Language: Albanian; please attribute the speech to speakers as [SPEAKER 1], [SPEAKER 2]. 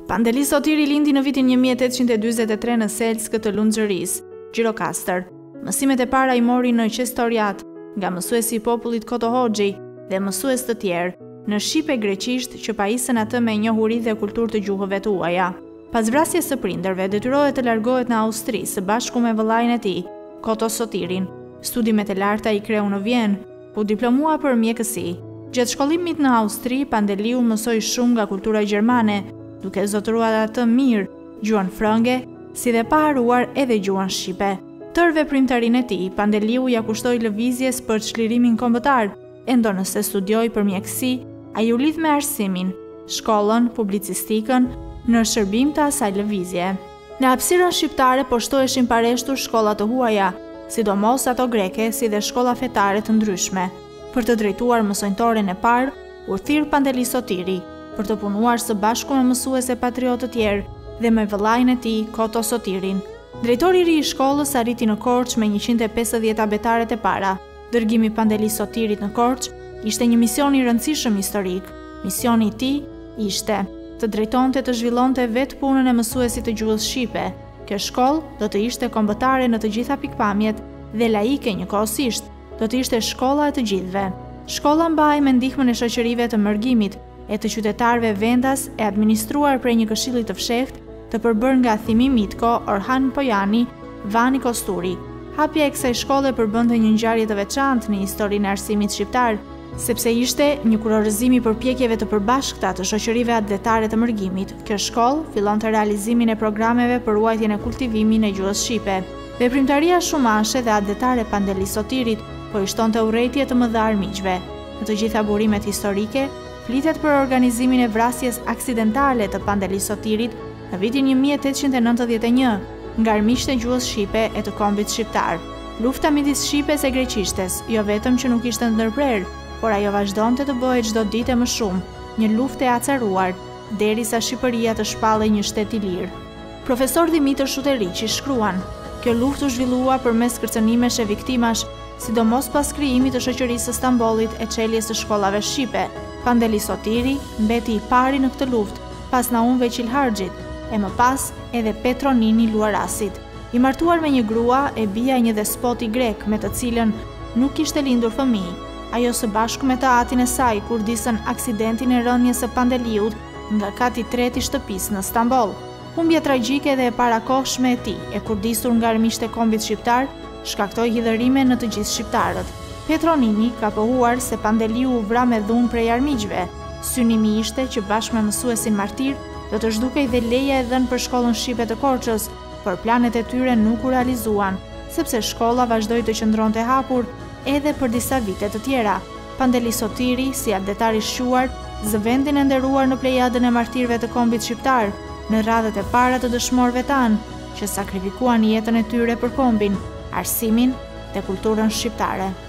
[SPEAKER 1] Pandeli Sotiri lindi në vitin 1843 në Selskë të Lunxhërisë, Gjirokastër. Mësimet e para I mori në qestoriat nga mësuesi I popullit Koto Hoxhi dhe mësues të tjerë në shqipe greqisht që pajisën atë me njohuri dhe kulturë të gjuhëve të huaja. Pas vrasjes së prindërve, detyrohet të largohet në Austri së bashku me vëllain e tij, Koto Sotirin. Studimet e larta I kreu në Vjenë, ku diplomua për mjekësi. Gjatë shkollimit në Austri, Pandeliu mësoi shumë nga kultura gjermane, duke zotëruar atë mirë gjuhën frënge, si dhe pa haruar edhe gjuhën shqipe. Tërë veprimtarinë e tij, Pandeliu ja kushtoi lëvizjes për çlirimin kombëtar, endo nëse studioi për mjekësi, ai u lidh me arsimin, shkollën, publicistikën, në shërbim të asaj lëvizje. Në hapësirën shqiptare poshtoheshin pareshtur shkolla të huaja, sidomos ato greke, si dhe shkolla fetare të ndryshme. Për të drejtuar mësonjtoren e parë, u thirr Pandeli Sotiri, për të punuar së bashku me mësuese patriotë të tjerë dhe me vëllain e tij, Koto Sotirin. Drejtori I ri I shkollës arriti në Korçë me 150 abetaret e para. Dërgimi I Pandeli Sotirit në Korçë ishte një mision I rëndësishëm historik. Misioni I tij ishte të drejtonte të zhvillonte vetë punën e mësuesit të gjuhës shqipe. Kjo shkollë do të ishte kombëtare në të gjitha pikpamjet dhe laike njëkohësisht, do të ishte shkolla e të gjithëve. Shkolla mbahej me ndihmën e shoqërive të mërgimit, e të qytetarëve vendas e administruar prej një këshilli të fshehtë, të përbërë nga Thimi Mitko, Orhan Pojani, Vani Kosturi. Hapja e kësaj shkolle përbënte një ngjarje të veçantë në historinë e arsimit shqiptar, sepse ishte një kurorëzim I përpjekjeve të përbashkëta të shoqërive atletare të mërgimit. Kjo shkollë fillonte realizimin e programeve për ruajtjen e kultivimin e gjuhës shqipe. Veprimtaria shumashe dhe atletare Pandeli Sotirit po I shtonte urrëtie të mëdha armiqve. Në të gjitha burimet historike, flitet për organizimin e vrasjes aksidentale të Pandeli Sotirit në vitin 1891 nga armiqtë e gjuhës shqipe e të kombit shqiptar. Lufta midis shqipes e greqishtes, jo vetëm që nuk ishte ndërprerë, por ajo vazhdonte të bëhej çdo ditë më shumë, një luftë e acaruar, derisa Shqipëria të shpallej një shtet I lirë. Profesor Dimitër Shuteriqi shkruan: "Kjo luftë u zhvillua përmes kërcënimesh e viktimash, sidomos pas krijimit të shoqërisë së Stambollit e çeljes së shkollave shqipe. Pandeli Sotiri mbeti I pari në këtë luftë, pas Naumve Qilharxhit, e më pas edhe Petronini Luarasit. I martuar me një grua e bija një despoti grek me të cilën nuk kishte lindur fëmijë. Ajo së bashku me të atin e saj kur disën aksidentin e rënjes së Pandeliut nga kati 3 I shtëpisë në Stamboll. Humbja tragjike dhe e parakohshme e tij, e kurdisur nga armiqtë e kombit shqiptar, shkaktoi hidhërime në të gjithë shqiptarët. Petronini ka pohuar se Pandeliu u vra me dhunë prej armiqve. Synimi ishte që bashkë me mësuesin martir do të zhdukej dhe leja e dhënë për shkollën shqipe të Korçës, por planet e tyre nuk u realizuan, sepse shkolla vazhdoi të qëndronte hapur edhe për disa vite të tjera. Pandeli Sotiri, si atletar I shquar, zë vendin e nderuar në plejadën e martirëve të kombit shqiptar, në radhët e para të dëshmorëve tanë, që sakrifikuan jetën e tyre për kombin, arsimin dhe kulturën shqiptare.